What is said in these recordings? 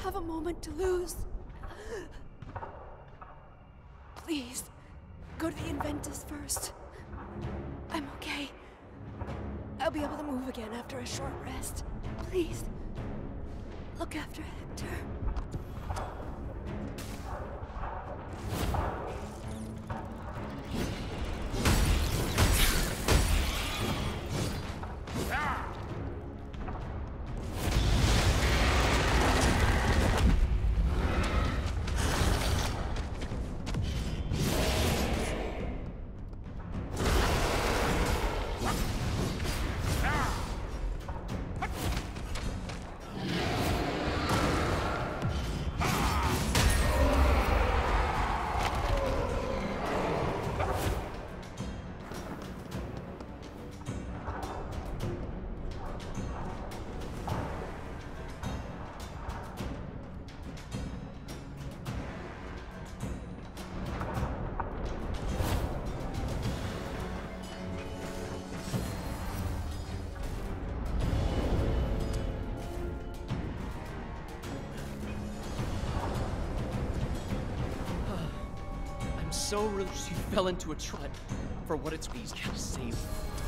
have a moment to lose. Please, go to the Inventus first. I'm okay. I'll be able to move again after a short rest. Please, look after Hector. So relieved you fell into a trap. For what it's worth, you saved.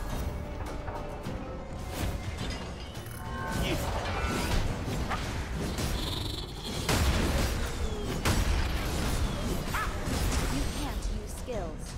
You can't use skills.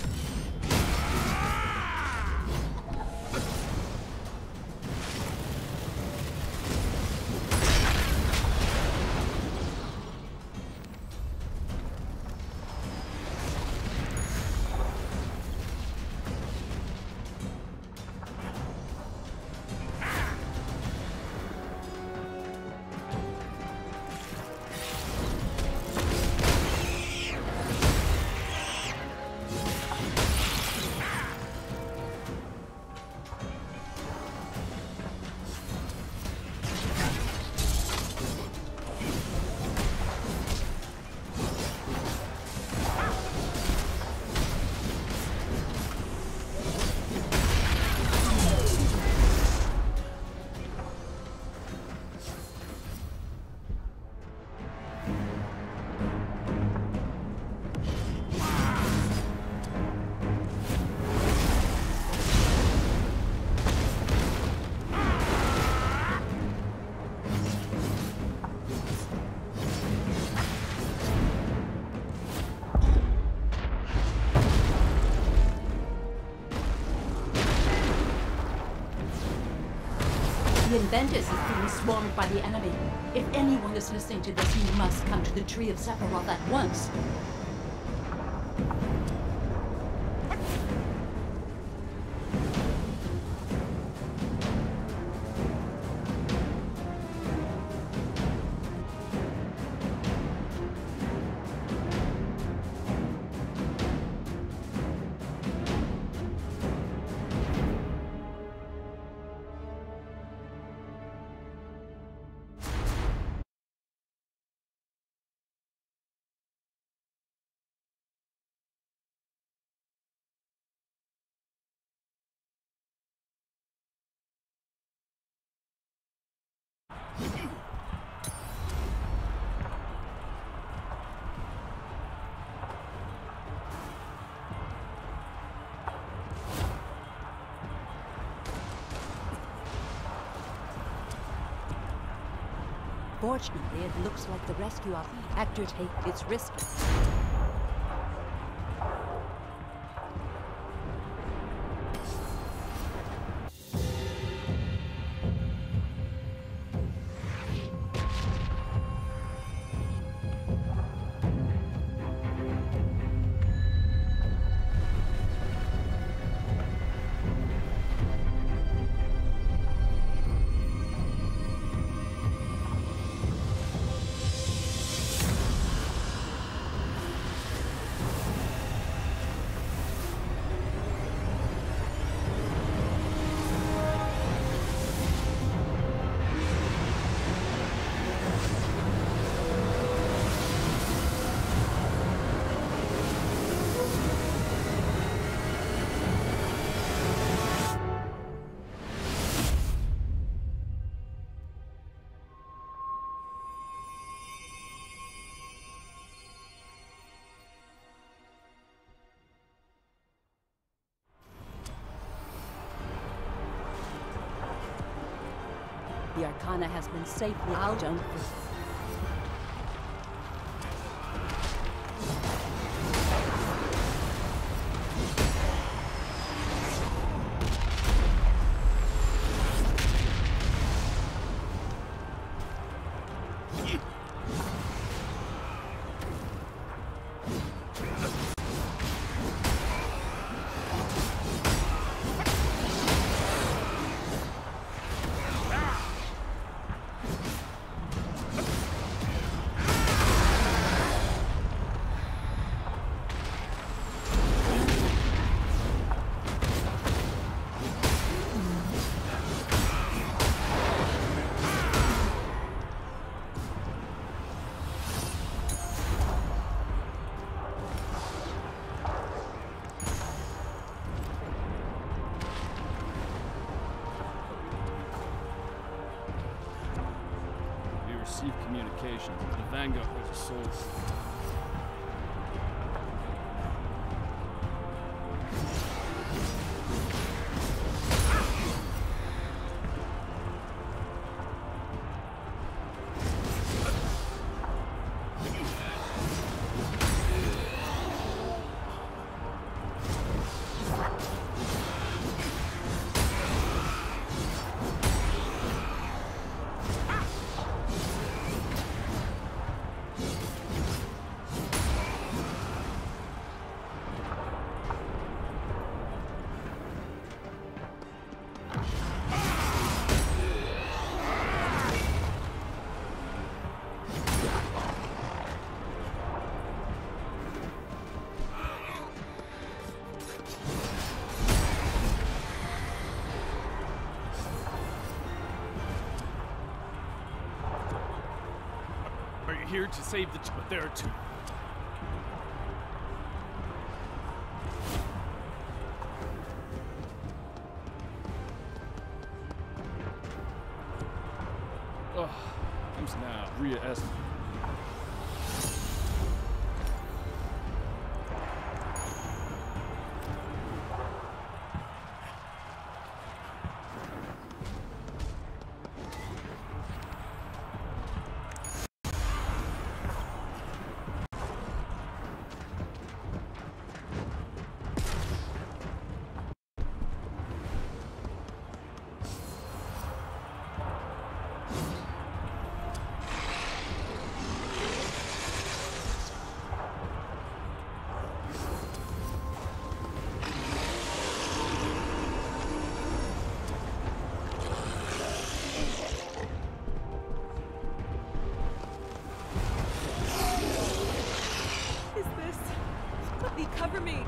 The Inventus is being swarmed by the enemy. If anyone is listening to this, you must come to the Tree of Sephiroth at once. Fortunately, it looks like the rescue of Hector take its risk. The Arcana has been safely out. Don't Receive communication. The Vanguard has a soul. Are you here to save the... But there are two. Oh, comes now. Rhea Esmond. Cover me!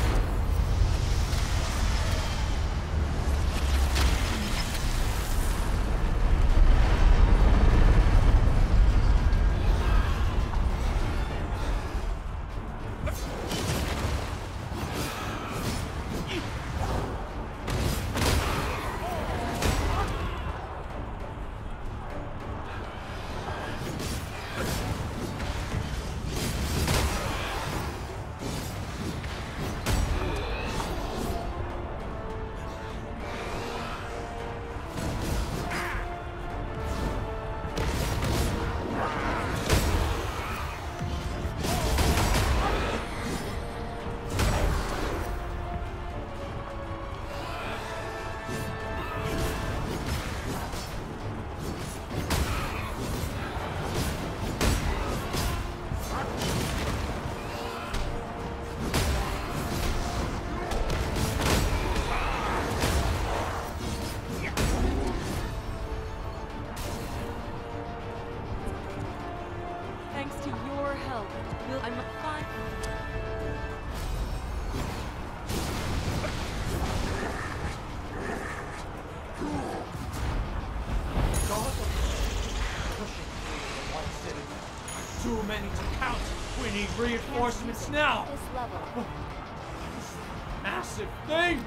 Too many to count. We need reinforcements now. This level. Massive thing.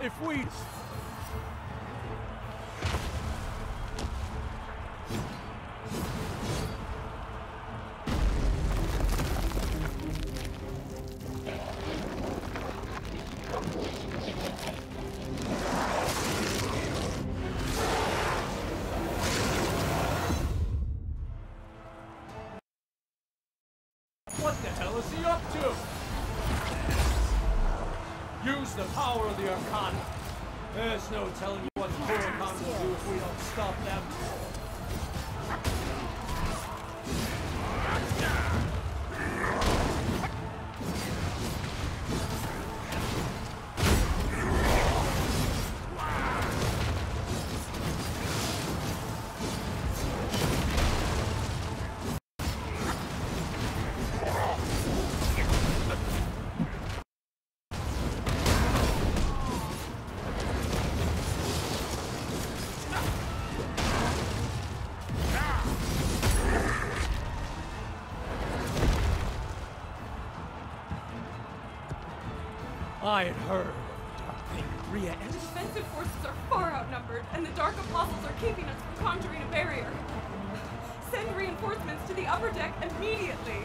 If we... What the hell is he up to? Use the power of the Arcana. There's no telling you what the Huracan will do if we don't stop them. I had heard of Dark Ria and The defensive forces are far outnumbered, and the Dark Apostles are keeping us from conjuring a barrier. Send reinforcements to the upper deck immediately!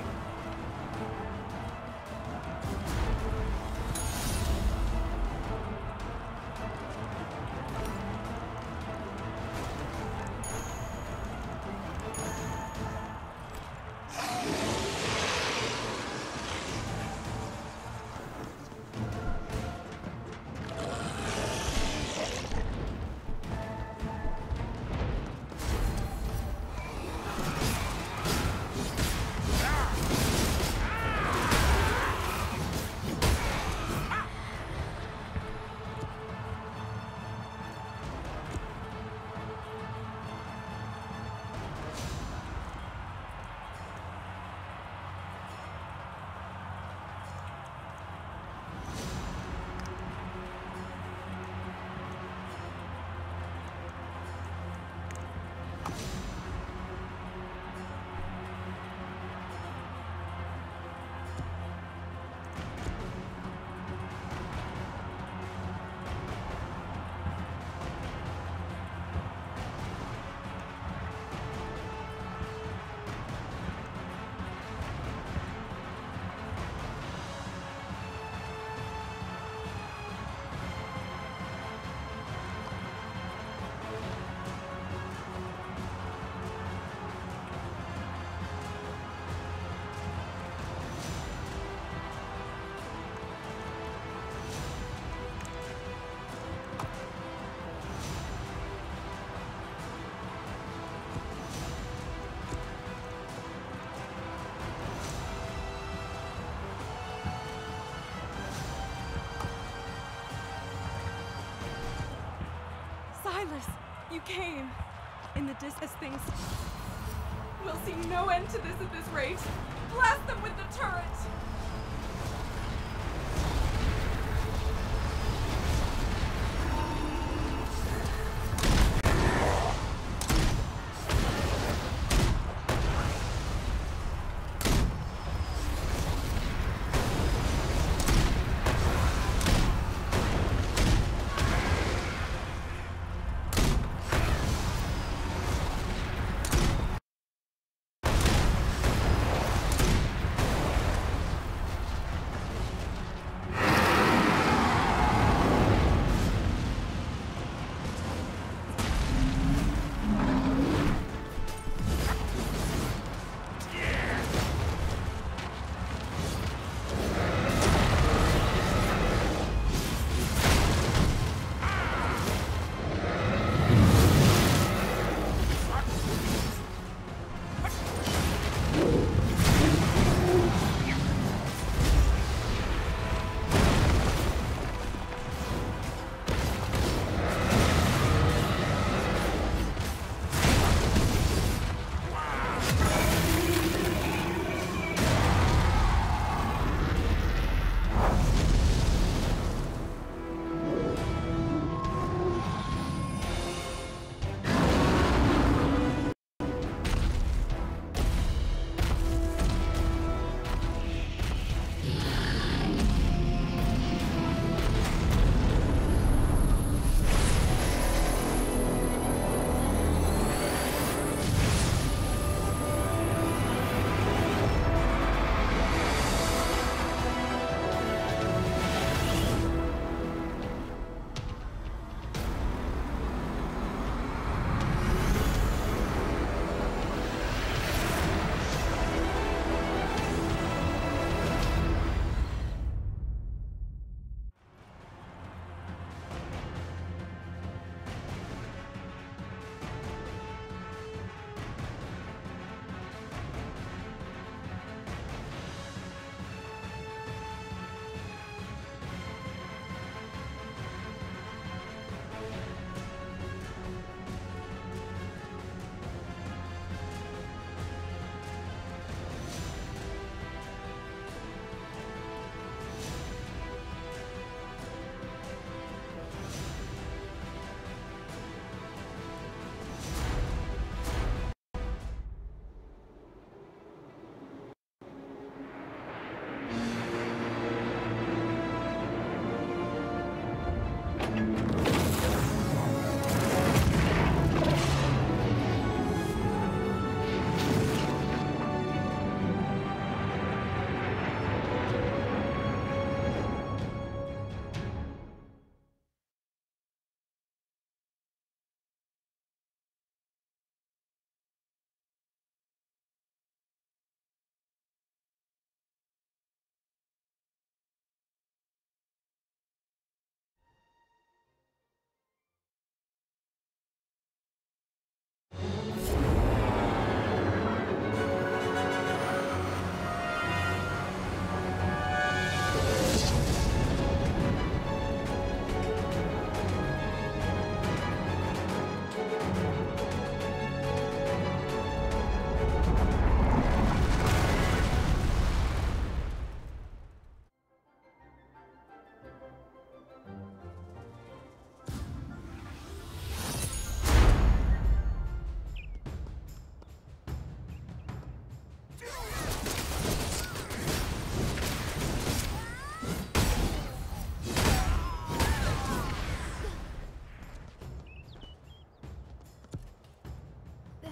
Silas, you came. In the distance, things... We'll see no end to this at this rate. Blast them with the turret!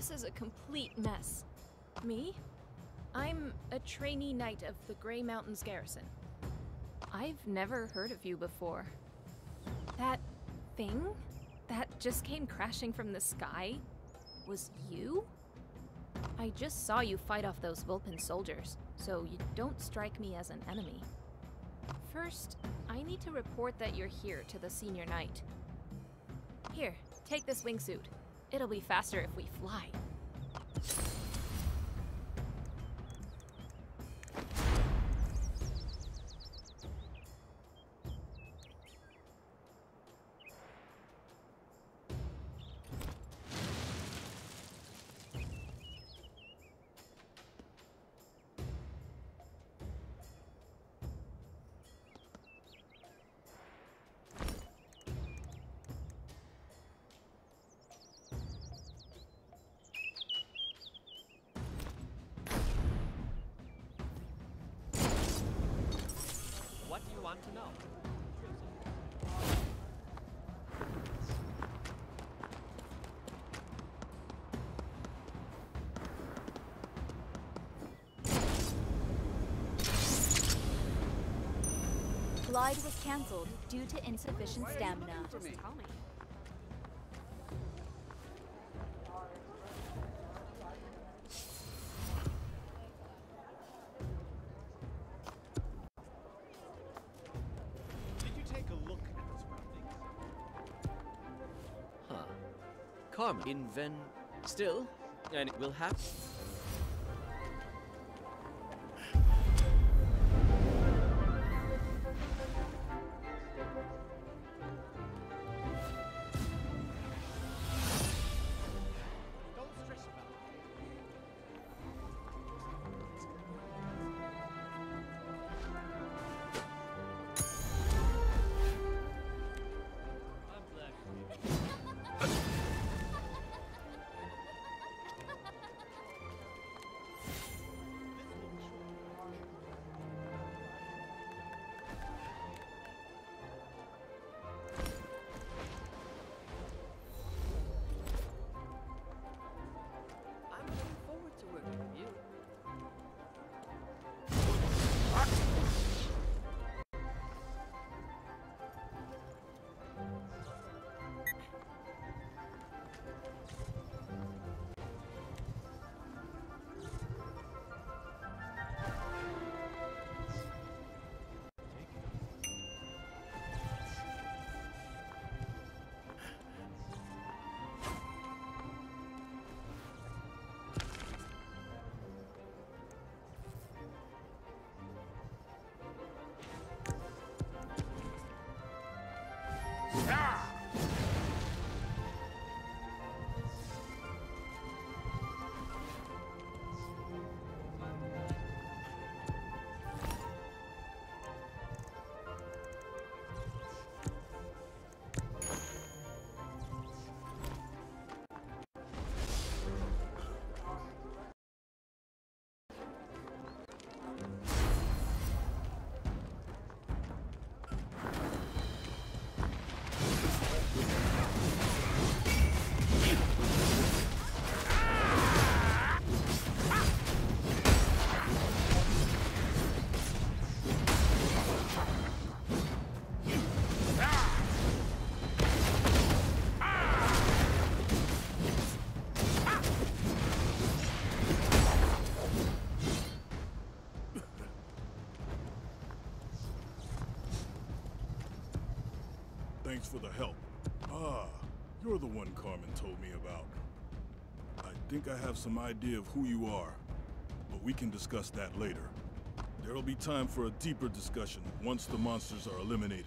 This is a complete mess. Me? I'm a trainee knight of the Grey Mountains Garrison. I've never heard of you before. That thing that just came crashing from the sky was you? I just saw you fight off those Vulpin soldiers, so you don't strike me as an enemy. First, I need to report that you're here to the senior knight. Here, take this wingsuit. It'll be faster if we fly. What do you want to know? Glide was cancelled due to insufficient stamina. Just tell me. Did you take a look at the surroundings? Huh. Carmen. Still, and it will happen. Don't stress about it. I'm glad. I'm looking forward to working with you. Thanks for the help. Ah, you're the one Carmen told me about. I think I have some idea of who you are, but we can discuss that later. There'll be time for a deeper discussion once the monsters are eliminated.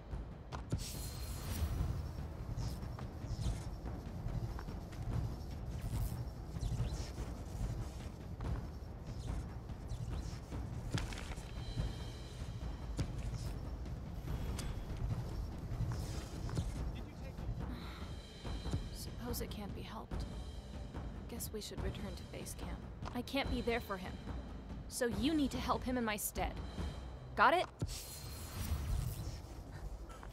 Suppose it can't be helped. Guess we should return to base camp. I can't be there for him. So you need to help him in my stead. Got it?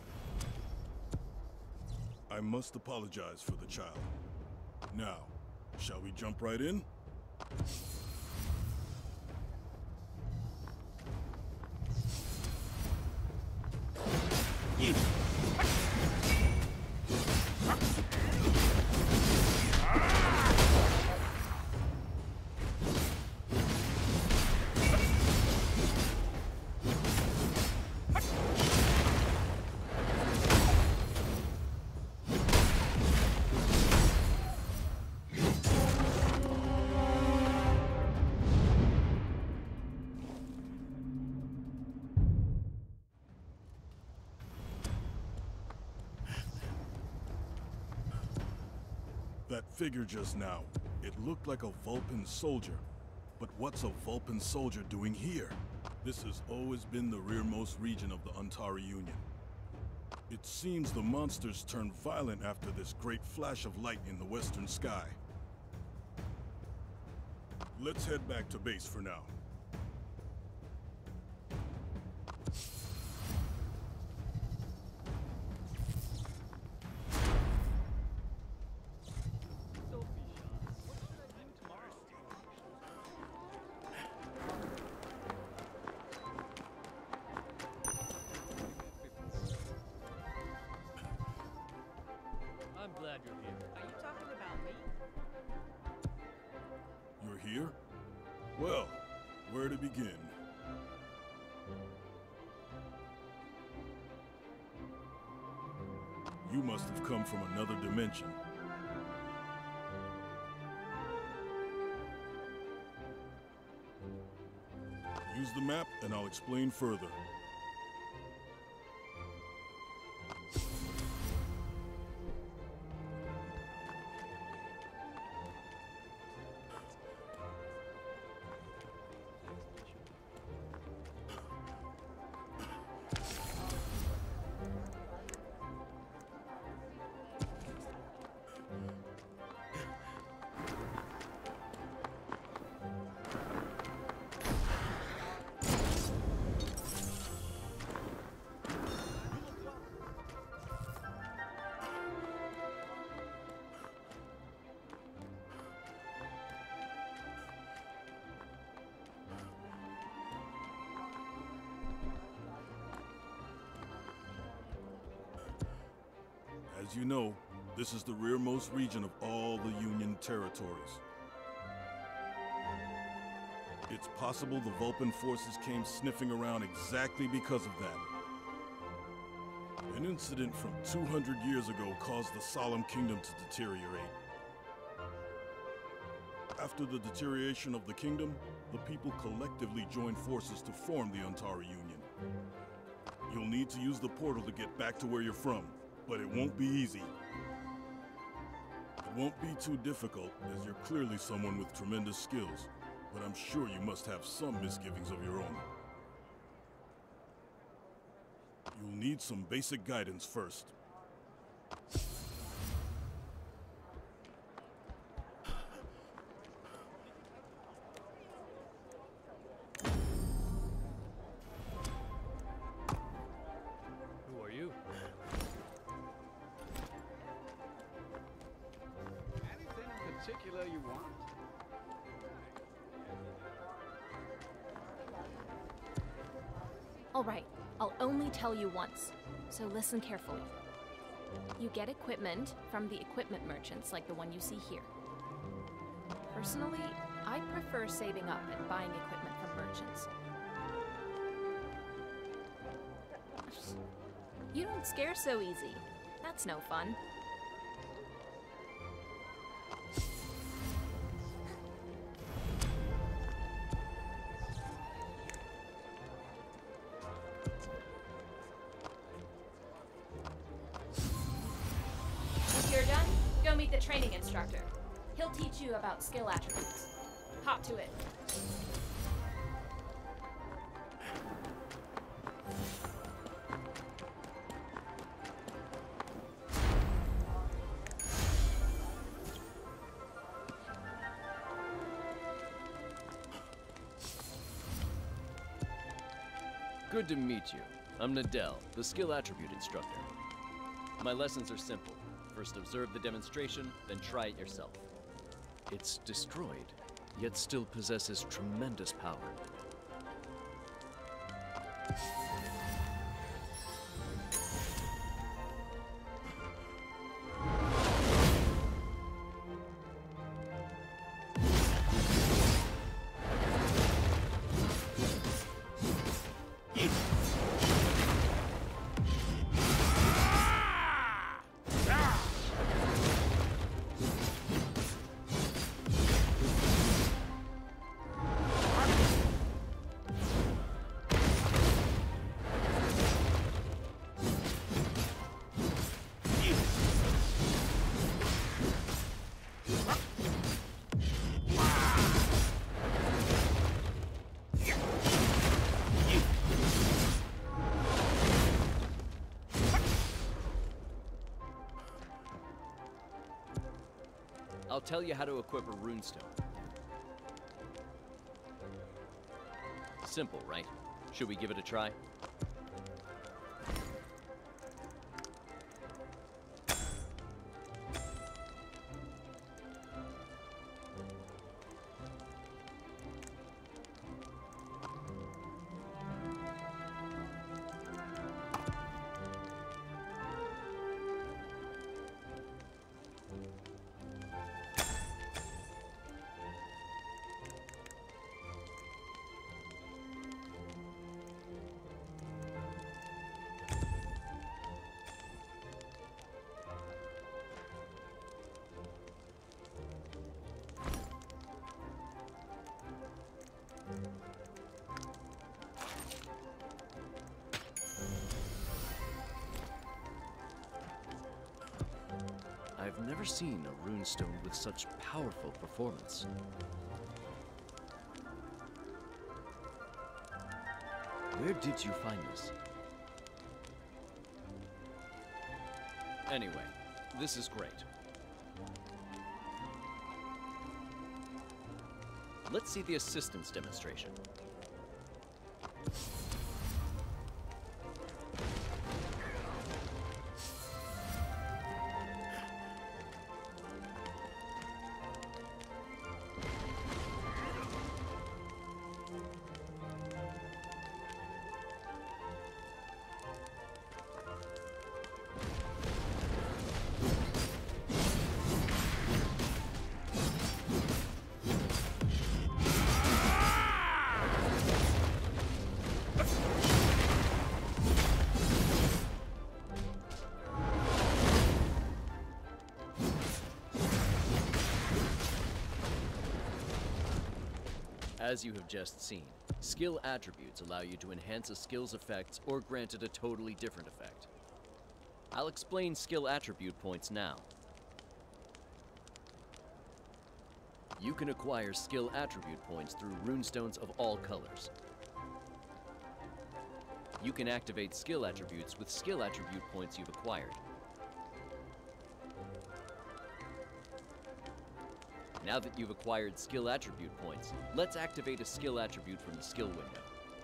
I must apologize for the child. Now, Shall we jump right in? That figure just now, it looked like a Vulpan soldier. But what's a Vulpan soldier doing here? This has always been the rearmost region of the Antara Union. It seems the monsters turned violent after this great flash of light in the western sky. Let's head back to base for now. I'm glad you're here. Are you talking about me? You're here? Well, where to begin? You must have come from another dimension. Use the map and I'll explain further. As you know, this is the rearmost region of all the Union territories. It's possible the Vulpan forces came sniffing around exactly because of that. An incident from 200 years ago caused the Solemn Kingdom to deteriorate. After the deterioration of the kingdom, the people collectively joined forces to form the Antara Union. You'll need to use the portal to get back to where you're from. But it won't be easy. It won't be too difficult, as you're clearly someone with tremendous skills. But I'm sure you must have some misgivings of your own. You'll need some basic guidance first. Who are you? Anything in particular you want? All right, I'll only tell you once, so listen carefully. You get equipment from the equipment merchants like the one you see here. Personally, I prefer saving up and buying equipment from merchants. You don't scare so easy. That's no fun. If you're done, go meet the training instructor. He'll teach you about skill attributes. Hop to it. Good to meet you. I'm Nadel, the skill attribute instructor. My lessons are simple. First observe the demonstration, then try it yourself. It's destroyed, yet still possesses tremendous power. I'll tell you how to equip a runestone. Simple, right? Should we give it a try? I've never seen a runestone with such powerful performance. Where did you find this? Anyway, this is great. Let's see the assistance demonstration. As you have just seen, skill attributes allow you to enhance a skill's effects or grant it a totally different effect. I'll explain skill attribute points now. You can acquire skill attribute points through runestones of all colors. You can activate skill attributes with skill attribute points you've acquired. Now that you've acquired skill attribute points, let's activate a skill attribute from the skill window.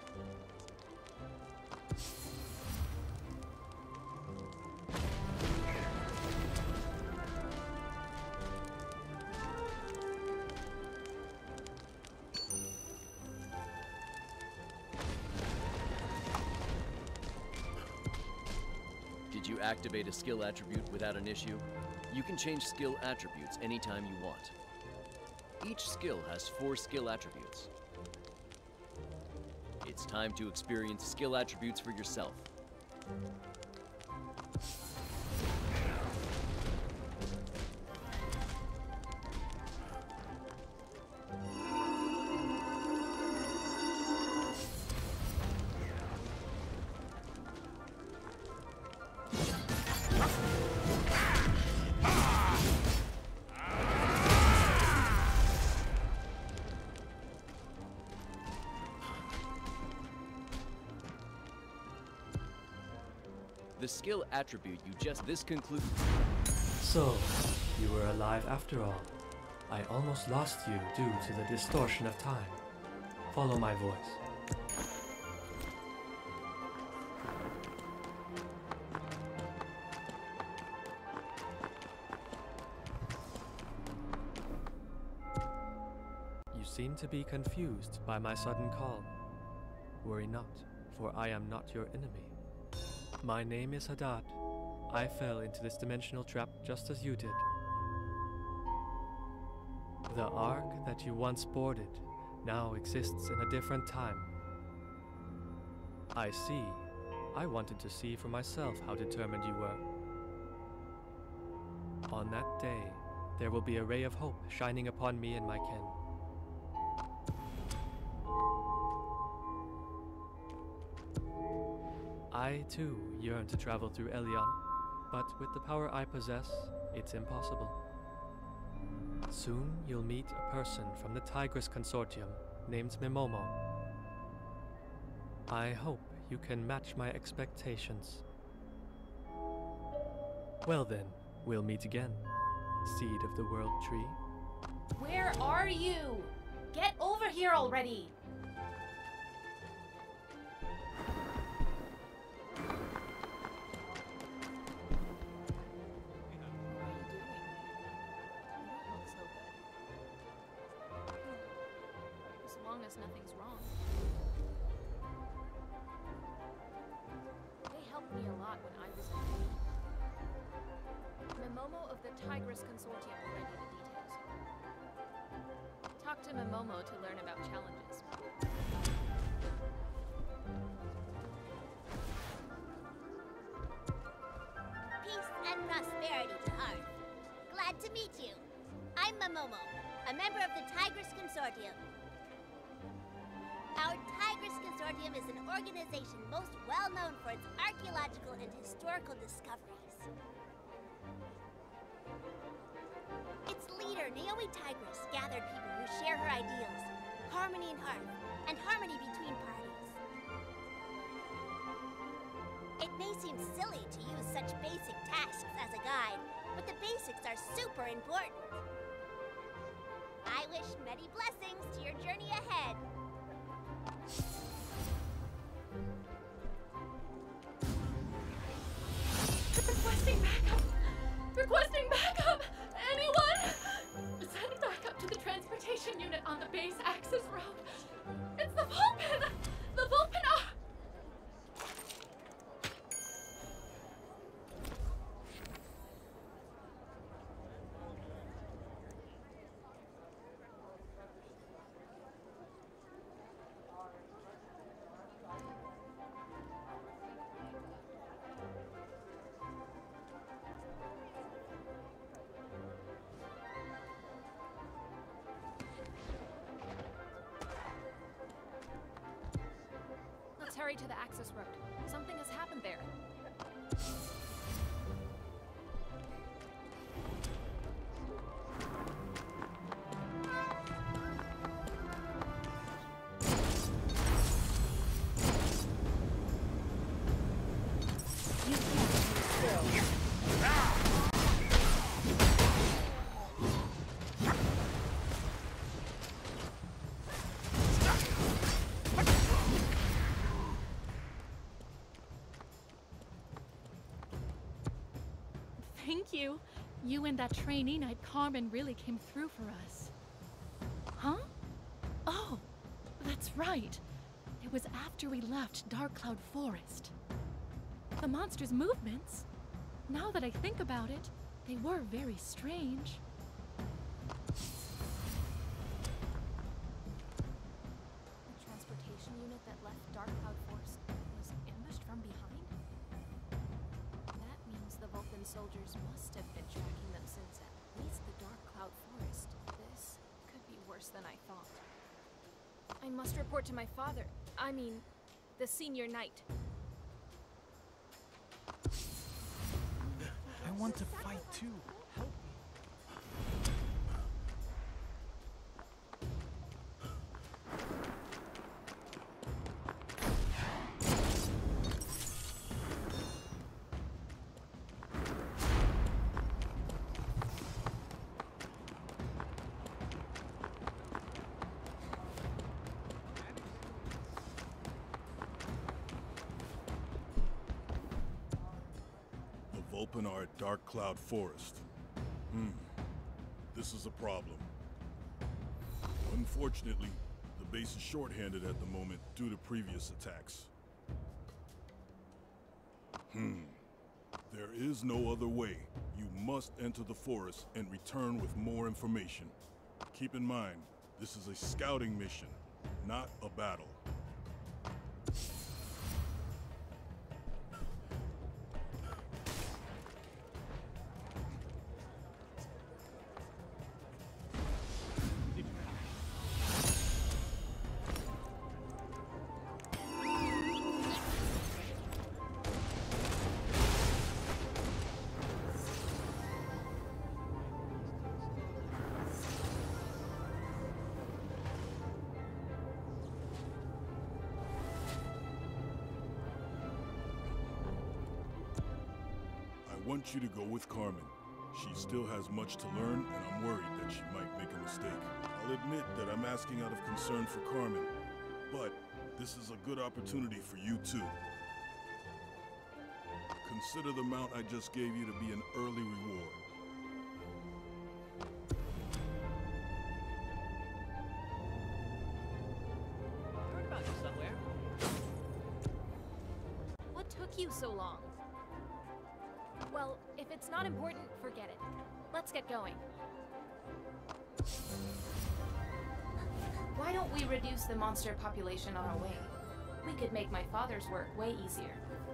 Did you activate a skill attribute without an issue? You can change skill attributes anytime you want. Each skill has 4 skill attributes. It's time to experience skill attributes for yourself. The skill attribute this concludes. So, you were alive after all. I almost lost you due to the distortion of time. Follow my voice. seem to be confused by my sudden call. Worry not, for I am not your enemy. My name is Hadad. I fell into this dimensional trap just as you did. The Ark that you once boarded now exists in a different time. I see. I wanted to see for myself how determined you were. On that day, there will be a ray of hope shining upon me and my kin. I, too, yearn to travel through Elion, but with the power I possess, it's impossible. Soon you'll meet a person from the Tigris Consortium named Mimomo. I hope you can match my expectations. Well then, we'll meet again, Seed of the World Tree. Where are you? Get over here already! Nothing's wrong. They helped me a lot when I was in need. Mimomo of the Tigris Consortium will lend you the details. Talk to Mimomo to learn about challenges. Peace and prosperity to Earth. Glad to meet you. I'm Mimomo, a member of the Tigris Consortium. Our Tigris Consortium is an organization most well known for its archaeological and historical discoveries. Its leader, Naomi Tigris, gathered people who share her ideals, harmony in heart, and harmony between parties. It may seem silly to use such basic tasks as a guide, but the basics are super important. I wish many blessings to your journey ahead. Requesting backup! Requesting backup! Anyone? Send backup to the transportation unit on the base access route. It's the Vulpin! The Vulpin are... Let's hurry to the access road. Something has happened there. Thank you. You and that trainee knight Carmen really came through for us. Huh? Oh, that's right. It was after we left Dark Cloud Forest. The monster's movements, now that I think about it, they were very strange. The transportation unit that left Dark Cloud Forest was ambushed from behind? That means the Vulcan soldiers must have been tracking them since at least the Dark Cloud Forest. This could be worse than I thought. I must report to my father. I mean, the senior knight. I want to fight too. Help me. Vulpin are at Dark Cloud Forest. This is a problem. Unfortunately, the base is short-handed at the moment due to previous attacks. There is no other way. You must enter the forest and return with more information. Keep in mind, this is a scouting mission, not a battle. I want you to go with Carmen. She still has much to learn, and I'm worried that she might make a mistake. I'll admit that I'm asking out of concern for Carmen, but this is a good opportunity for you too. Consider the mount I just gave you to be an early reward. Heard about you somewhere. What took you so long? Well, if it's not important, forget it. Let's get going. Why don't we reduce the monster population on our way? We could make my father's work way easier.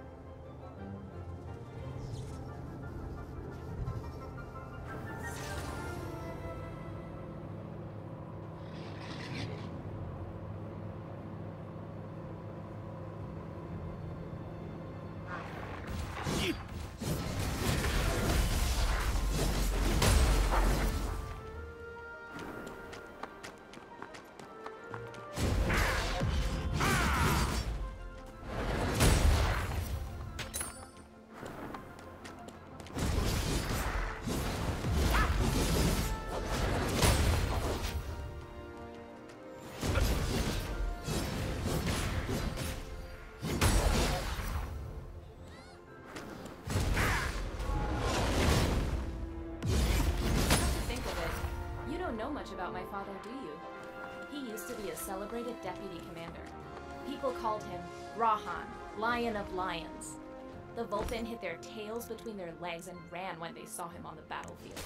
About my father, do you? He used to be a celebrated deputy commander. People called him Rahan, Lion of Lions. The Vulpin hit their tails between their legs and ran when they saw him on the battlefield.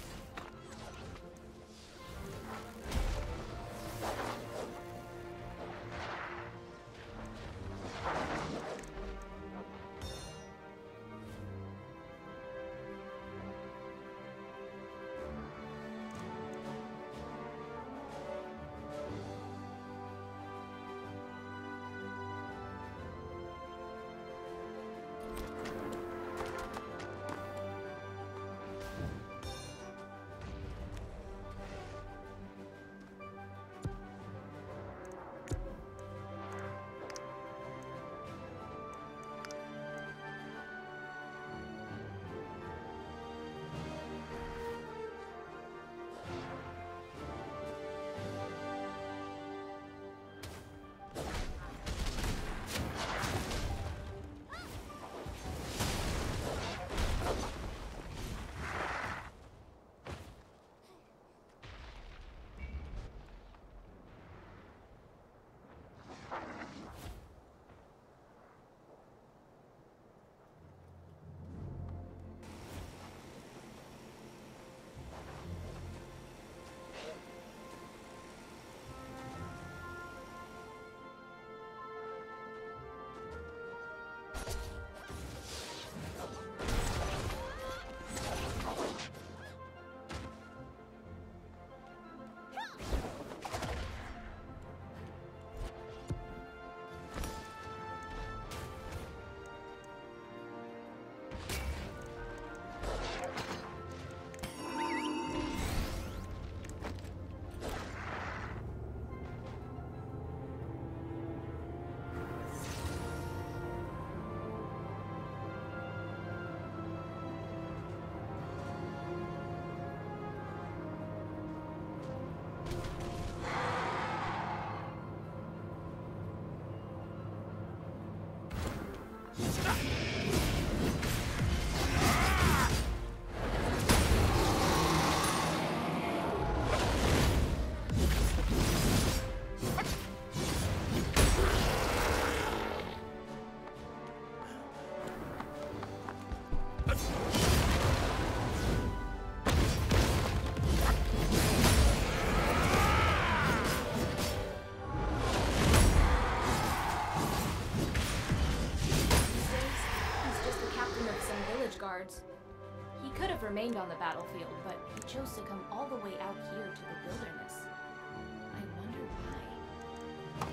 guards. He could have remained on the battlefield, but he chose to come all the way out here to the wilderness. I wonder why.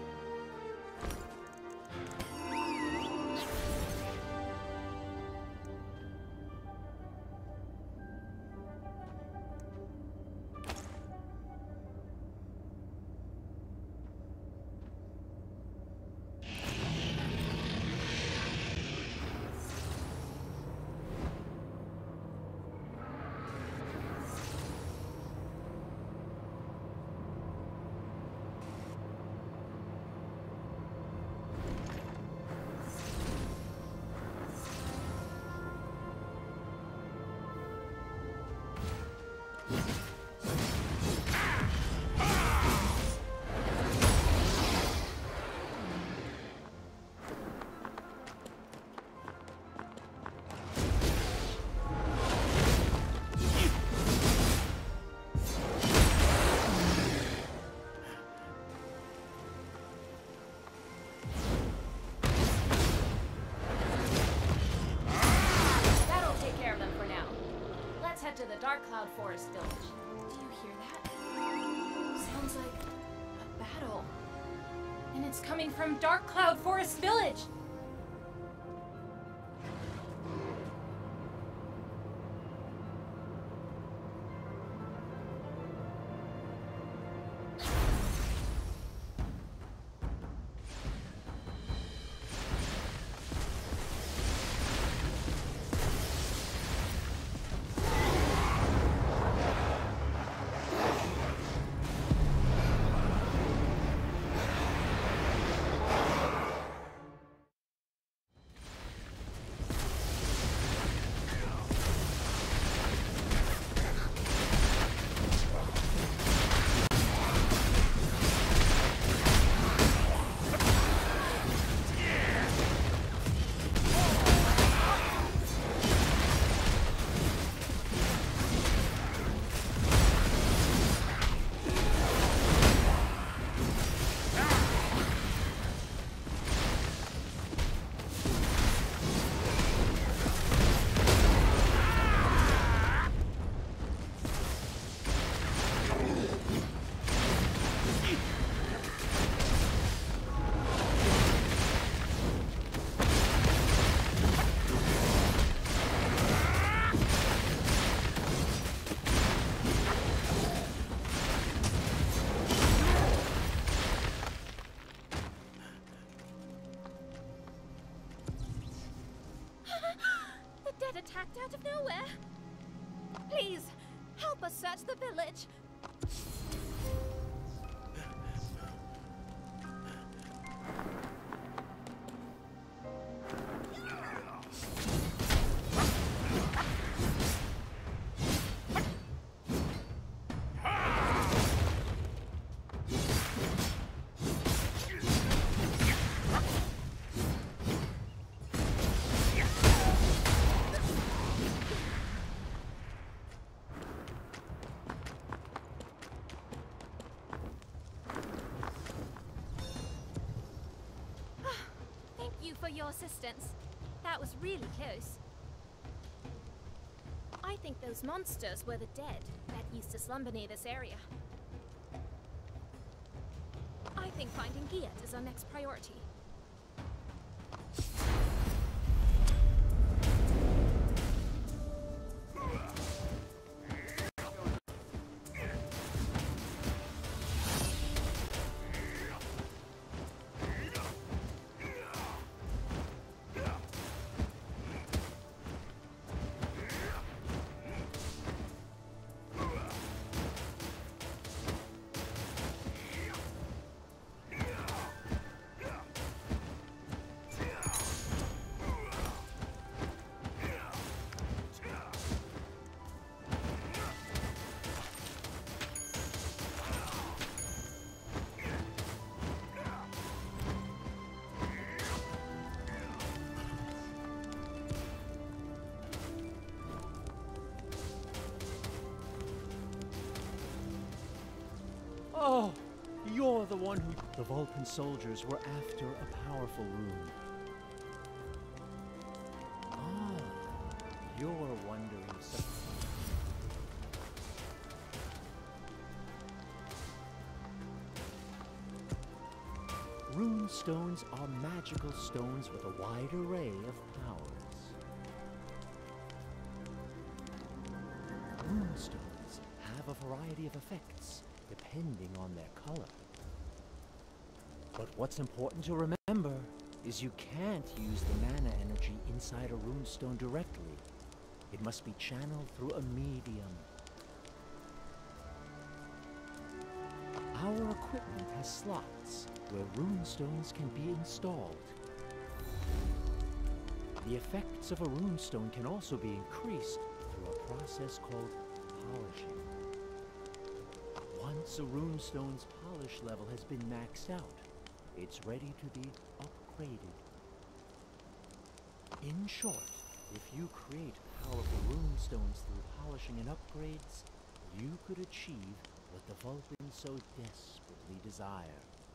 To the Dark Cloud Forest Village. Do you hear that? Sounds like a battle. And it's coming from Dark Cloud Forest Village! Attacked out of nowhere. Please, help us search the village. For your assistance. That was really close. I think those monsters were the dead that used to slumber near this area. I think finding Giat is our next priority. Oh, you're the one who... The Vulcan soldiers were after a powerful rune. Ah, you're wondering something. Rune stones are magical stones with a wide array of powers. Rune stones have a variety of effects depending on their color. But what's important to remember is you can't use the mana energy inside a runestone directly. It must be channeled through a medium. Our equipment has slots where runestones can be installed. The effects of a runestone can also be increased through a process called polishing. Once a runestone's polish level has been maxed out, it's ready to be upgraded. In short, if you create powerful runestones through polishing and upgrades, you could achieve what the Vulcans so desperately desire.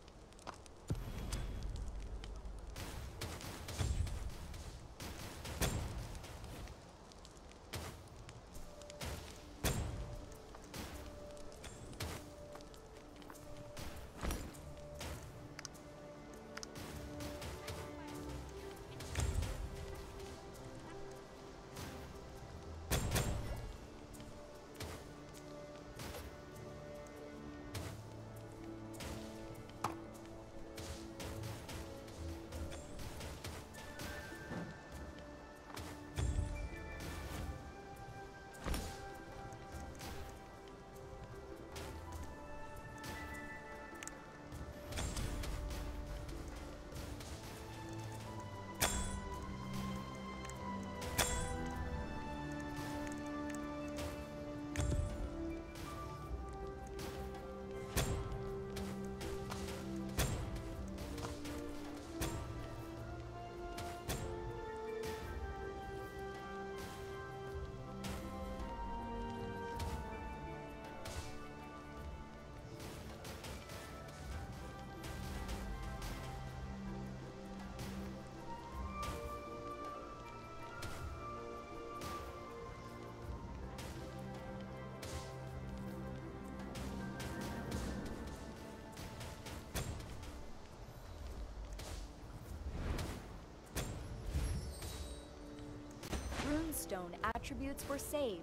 Runestone attributes were saved.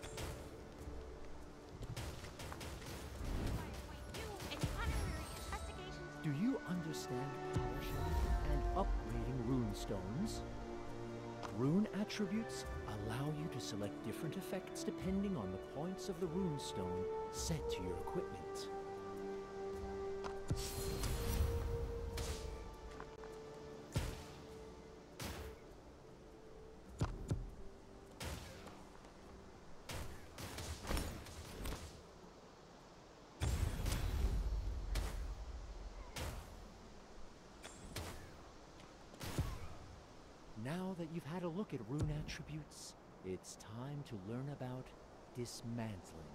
Do you understand polishing and upgrading runestones? Rune attributes allow you to select different effects depending on the points of the runestone set to your equipment. Now that you've had a look at rune attributes, it's time to learn about dismantling.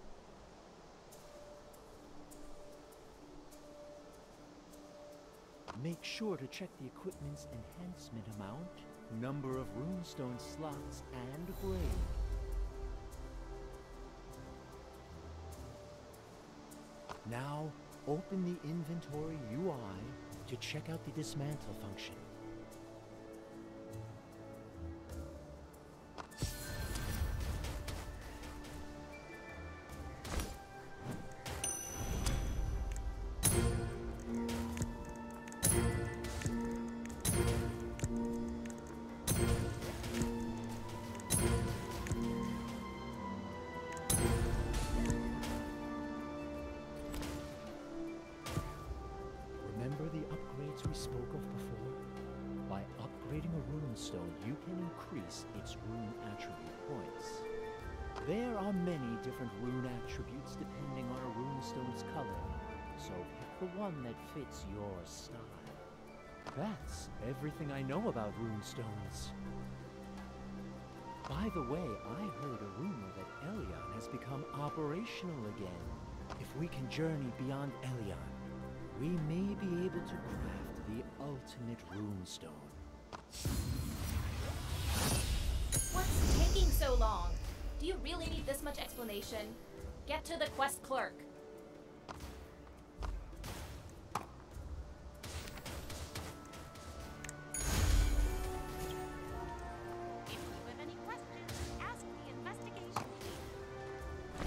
Make sure to check the equipment's enhancement amount, number of runestone slots, and grade. Now, open the inventory UI to check out the dismantle function. Remember the upgrades we spoke of before? By upgrading a runestone, you can increase its rune attribute points. There are many different rune attributes depending on a runestone's color, so pick the one that fits your style. That's everything I know about runestones. By the way, I heard a rumor that Elion has become operational again. If we can journey beyond Elion, we may be able to craft the ultimate runestone. What's taking so Do you really need this much explanation? Get to the quest clerk. If you have any questions, ask the investigation team.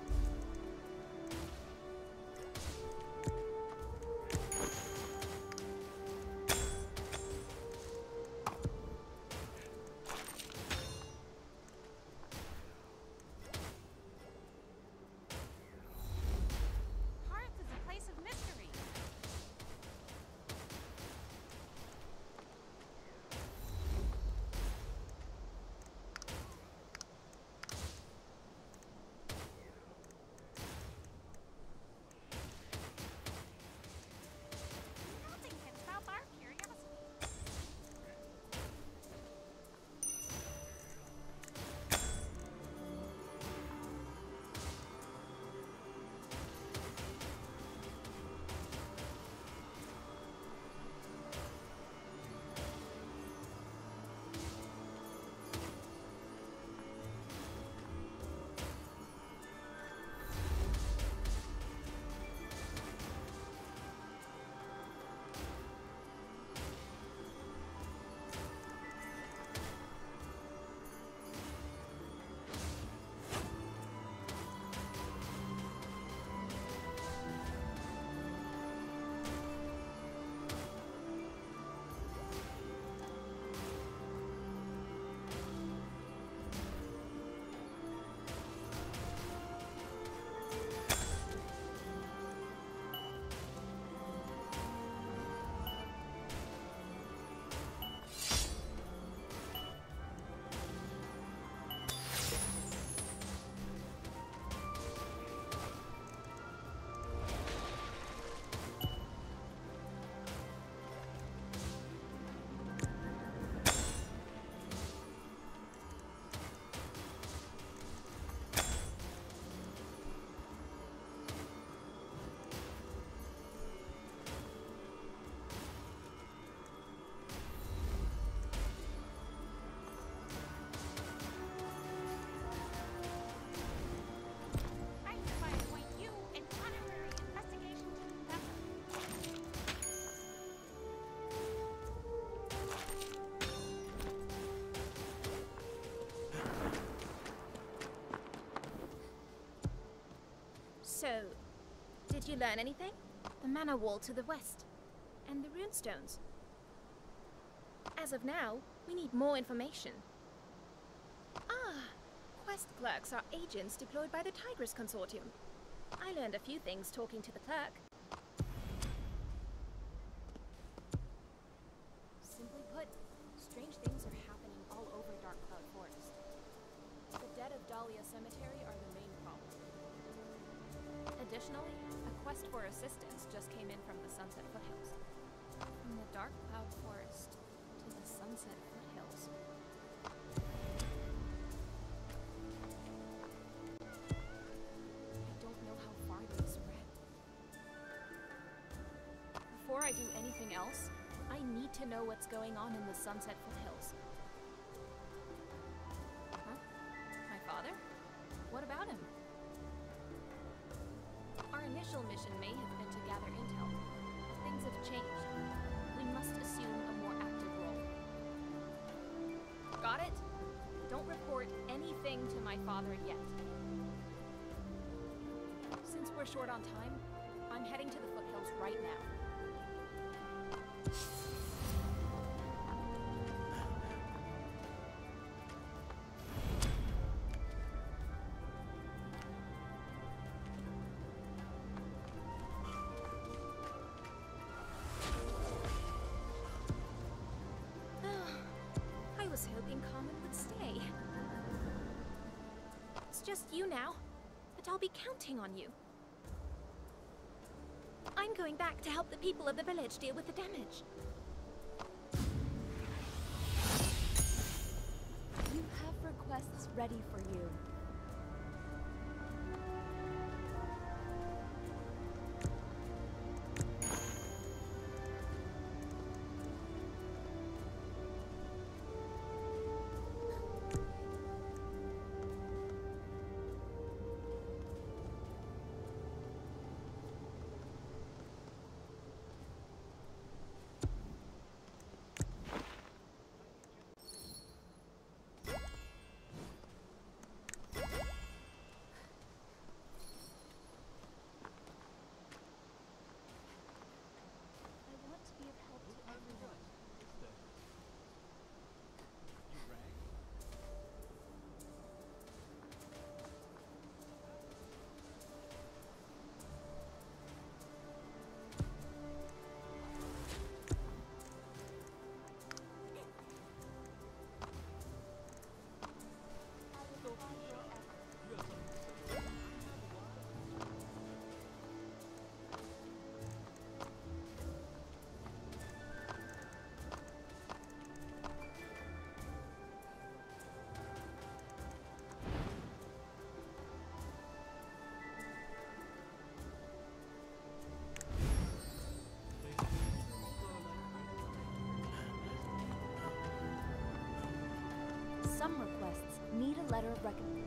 Hearth is a place of mystery. Nothing can stop our curiosity. I hereby appoint you an honorary investigation team member. So, did you learn anything? The manor wall to the west. And the runestones. As of now, we need more information. Ah, quest clerks are agents deployed by the Tigris Consortium. I learned a few things talking to the clerk. Simply put, strange things are happening all over Dark Cloud Forest. The dead of Dahlia Cemetery are the main problem. Additionally, a quest for assistance just came in from the Sunset Foothills. From the Dark Cloud Forest to the Sunset Foothills. I don't know how far they spread. Before I do anything else, I need to know what's going on in the Sunset Foothills. Huh? My father? What about him? Our initial mission may have been to gather intel. Things have changed. We must assume a more active role. Got it? Don't report anything to my father yet. Since we're short on time, I'm heading to the foothills right now. I was hoping Carmen would stay. It's just you now, but I'll be counting on you. I'm going back to help the people of the village deal with the damage. You have requests ready for you. requests. Need a letter of recommendation.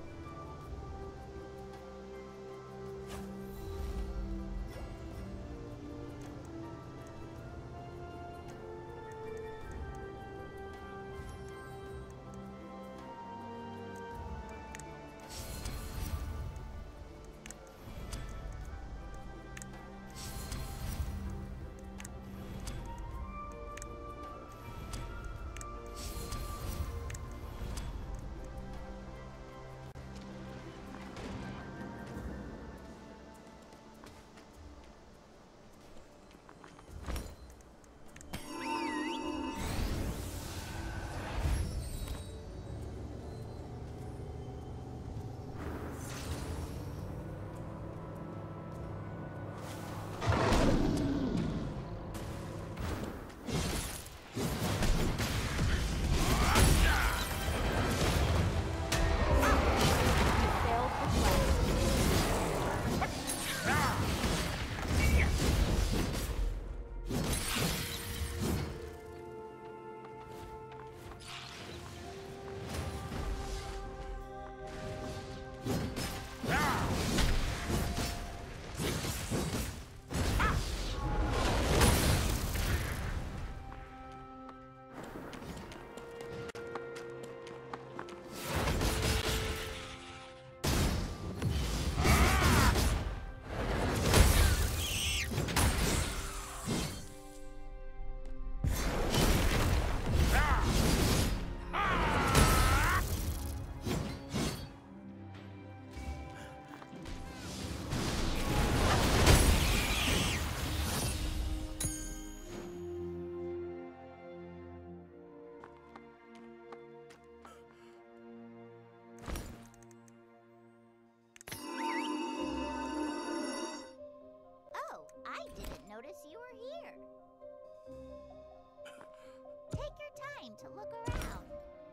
To look around.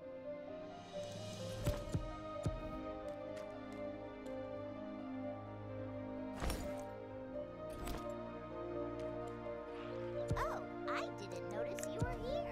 Oh, I didn't notice you were here.